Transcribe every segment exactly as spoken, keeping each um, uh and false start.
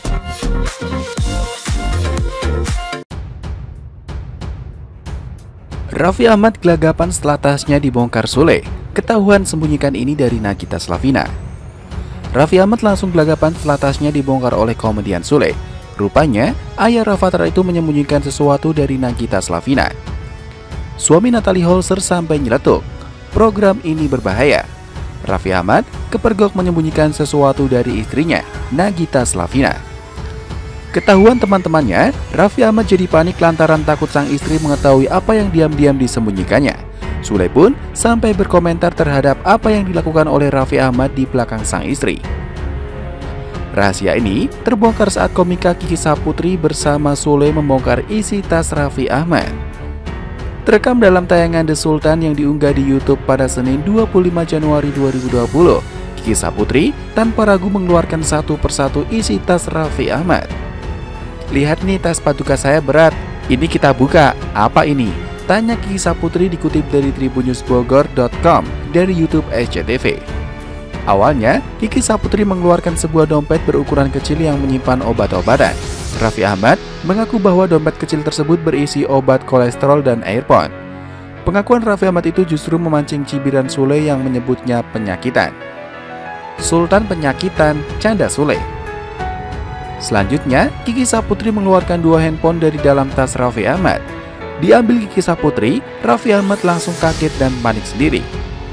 Raffi Ahmad gelagapan setelah tasnya dibongkar Sule. Ketahuan sembunyikan ini dari Nagita Slavina. Raffi Ahmad langsung gelagapan setelah tasnya dibongkar oleh komedian Sule. Rupanya, ayah Rafatara itu menyembunyikan sesuatu dari Nagita Slavina. Suami Natalie Holzer sampai nyeletuk, program ini berbahaya. Raffi Ahmad kepergok menyembunyikan sesuatu dari istrinya, Nagita Slavina. Ketahuan teman-temannya, Raffi Ahmad jadi panik lantaran takut sang istri mengetahui apa yang diam-diam disembunyikannya. Sule pun sampai berkomentar terhadap apa yang dilakukan oleh Raffi Ahmad di belakang sang istri. Rahasia ini terbongkar saat komika Kiki Saputri bersama Sule membongkar isi tas Raffi Ahmad. Terekam dalam tayangan The Sultan yang diunggah di YouTube pada Senin dua puluh lima Januari dua ribu dua puluh, Kiki Saputri tanpa ragu mengeluarkan satu persatu isi tas Raffi Ahmad. "Lihat nih, tas paduka saya berat. Ini kita buka. Apa ini?" tanya Kiki Saputri dikutip dari tribun news bogor titik com dari YouTube S C T V. Awalnya, Kiki Saputri mengeluarkan sebuah dompet berukuran kecil yang menyimpan obat-obatan. Raffi Ahmad mengaku bahwa dompet kecil tersebut berisi obat kolesterol dan earphone. Pengakuan Raffi Ahmad itu justru memancing cibiran Sule yang menyebutnya penyakitan. "Sultan penyakitan," canda Sule. Selanjutnya, Kiki Saputri mengeluarkan dua handphone dari dalam tas Raffi Ahmad. Diambil Kiki Saputri, Raffi Ahmad langsung kaget dan panik sendiri.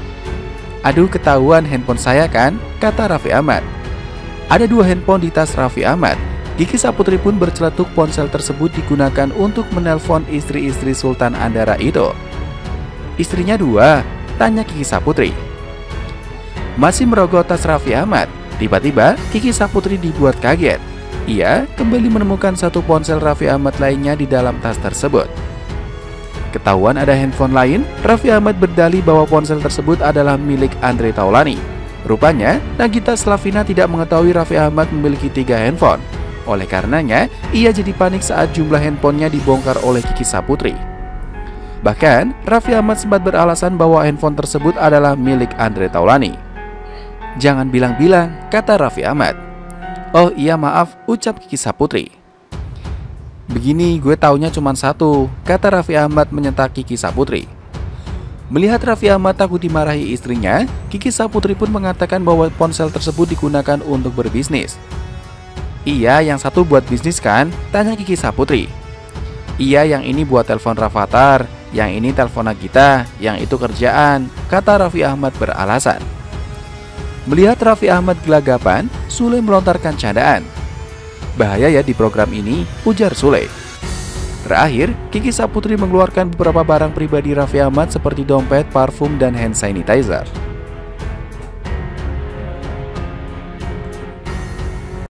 "Aduh, ketahuan handphone saya kan?" kata Raffi Ahmad. Ada dua handphone di tas Raffi Ahmad. Kiki Saputri pun berceletuk ponsel tersebut digunakan untuk menelpon istri-istri Sultan Andara itu. "Istrinya dua?" tanya Kiki Saputri. Masih merogoh tas Raffi Ahmad, tiba-tiba Kiki Saputri dibuat kaget. Ia kembali menemukan satu ponsel Raffi Ahmad lainnya di dalam tas tersebut. Ketahuan ada handphone lain, Raffi Ahmad berdalih bahwa ponsel tersebut adalah milik Andre Taulani. Rupanya, Nagita Slavina tidak mengetahui Raffi Ahmad memiliki tiga handphone. Oleh karenanya, ia jadi panik saat jumlah handphonenya dibongkar oleh Kiki Saputri. Bahkan, Raffi Ahmad sempat beralasan bahwa handphone tersebut adalah milik Andre Taulani. "Jangan bilang-bilang," kata Raffi Ahmad. "Oh iya, maaf," ucap Kiki Saputri. "Begini, gue taunya cuma satu," kata Raffi Ahmad menyentak Kiki Saputri. Melihat Raffi Ahmad takut dimarahi istrinya, Kiki Saputri pun mengatakan bahwa ponsel tersebut digunakan untuk berbisnis. "Iya, yang satu buat bisnis kan?" tanya Kiki Saputri. "Iya, yang ini buat telepon Rafathar, yang ini telepon Nagita, yang itu kerjaan," kata Raffi Ahmad beralasan. Melihat Raffi Ahmad gelagapan, Sule melontarkan candaan. "Bahaya ya di program ini," ujar Sule. Terakhir, Kiki Saputri mengeluarkan beberapa barang pribadi Raffi Ahmad seperti dompet, parfum, dan hand sanitizer.